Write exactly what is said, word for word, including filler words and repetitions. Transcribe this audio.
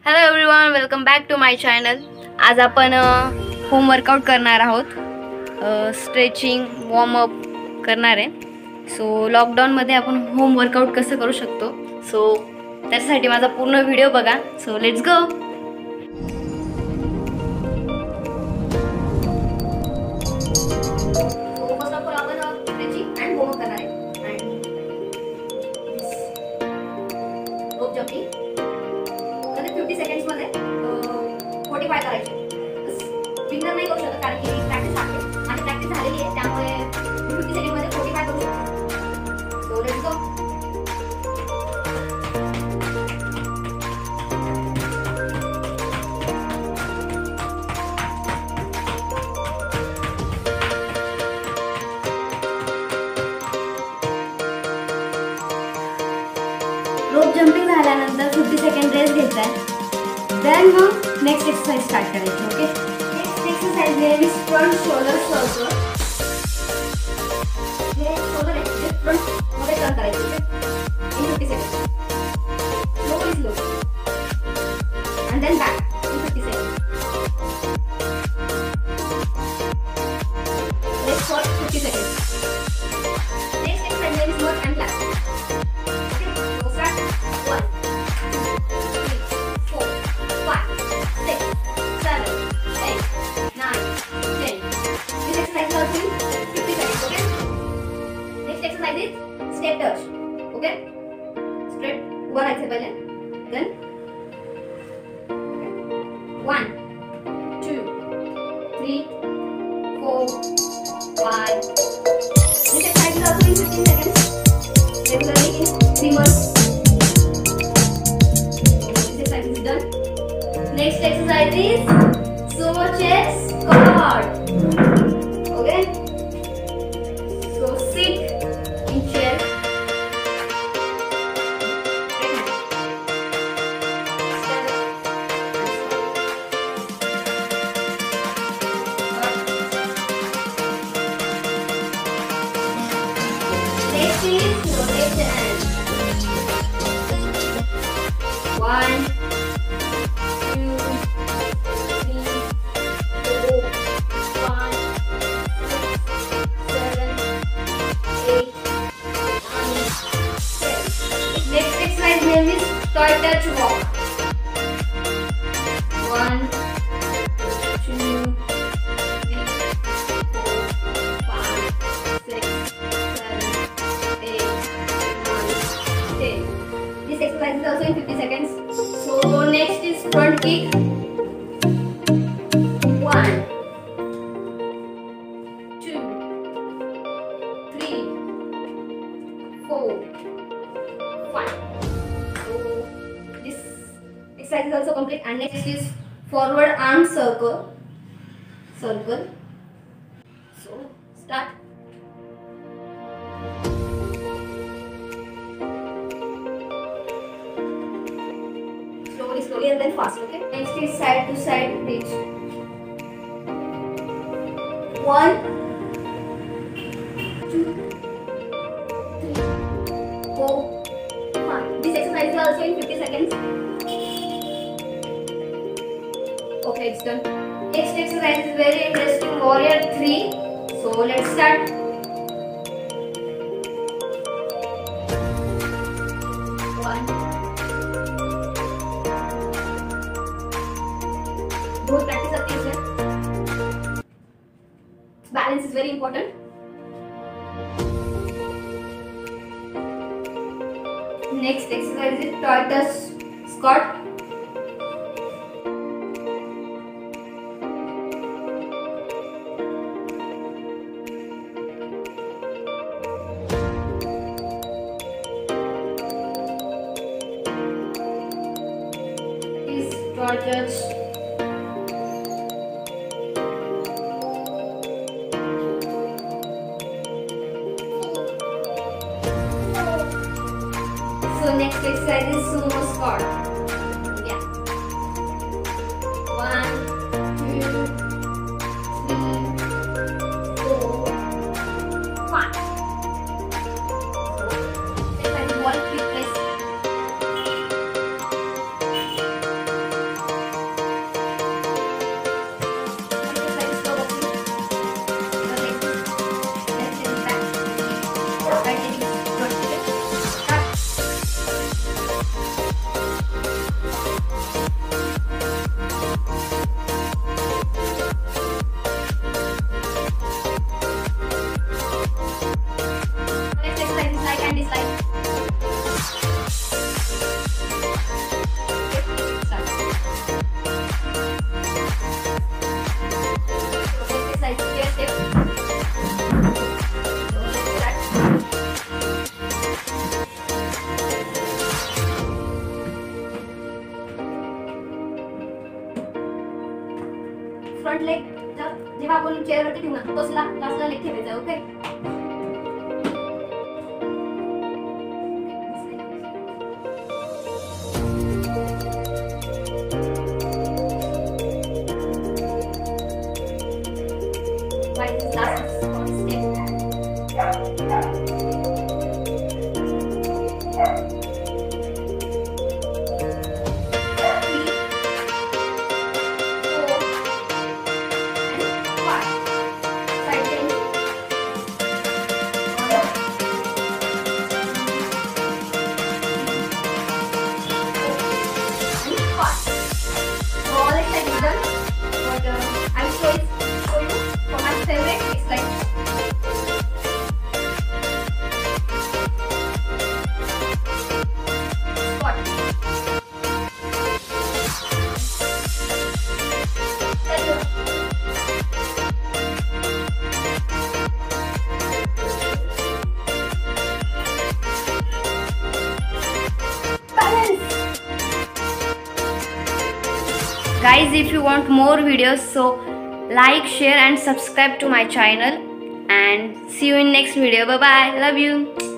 Hello everyone, welcome back to my channel. आज आपण home workout करणार आहोत. स्ट्रेचिंग वॉर्मअप करणार आहे. सो लॉकडाऊनमध्ये आपण होम वर्कआउट कसं करू शकतो, सो त्याच्यासाठी माझा पूर्ण व्हिडिओ बघा. So let's go. First of all आपण स्ट्रेचिंग अँड वॉर्मअप करणार आहे. रोप जंपिंग फिफ्टी सेकंड्स मध्ये फोर्टी फाय करायचे. फिंगर नाही करू शकत कारण की प्रॅक्टिस लागते. माझी प्रॅक्टिस झालेली आहे, त्यामुळे फिफ्टी सेकंड मध्ये फोर्टी फाय करू शकतो. So let's go. Rope jumping झाल्यानंतर फिफ्टी सेकंड रेस्ट घ्यायचा आहे. देन मग नेक्स्ट एक्सरसाइज स्टार्ट करायची. Okay, next exercise name is front shoulder circle. हे शोल्डर आहे, हे फ्रंट मध्ये टर्न करायचे. Okay, in fifty second. Slowly slow and then back in fifty second. Rest for fifty second. Next exercise name is mud and clap. Step touch. Okay, straight उभा राहायचं पहिले. Then one, two, three, four, five. This exercise is also in fifteen seconds. Regularly in three months. This exercise is done. Next exercise is sumo chest squat. Okay. So sit in chair. Next is rotate the hand. One, two, three, four, five, six, seven, eight, nine, ten. Next exercise name is toy touch walk. One, two, three, four, five, six, seven, eight, nine, ten. This exercise is also in fifty seconds. So next is front kick. One, two, three, four, five. So this exercise is also complete. And next is forward arm circle. Circle. So start. Slowly, slowly, and then fast. Okay. Next is side to side reach. One, two, three, four, five. This exercise is also in fifty seconds. Okay, it's done. Next exercise is very interesting. Warrior three. So let's start. One. बहुत practice करते हैं इसमें. Balance is very important. Next exercise is tortoise squat. Is tortoise. So next exercise is sumo squat. Yeah. One, two, three, four, five. So exercise is wall kick press. Front leg जेव्हा आपण चेअरवरती ठेवू ना तोच लास्टला leg ठेवायचा. Okay. Guys, if you want more videos, so like, share and subscribe to my channel, and see you in next video. Bye bye. Love you.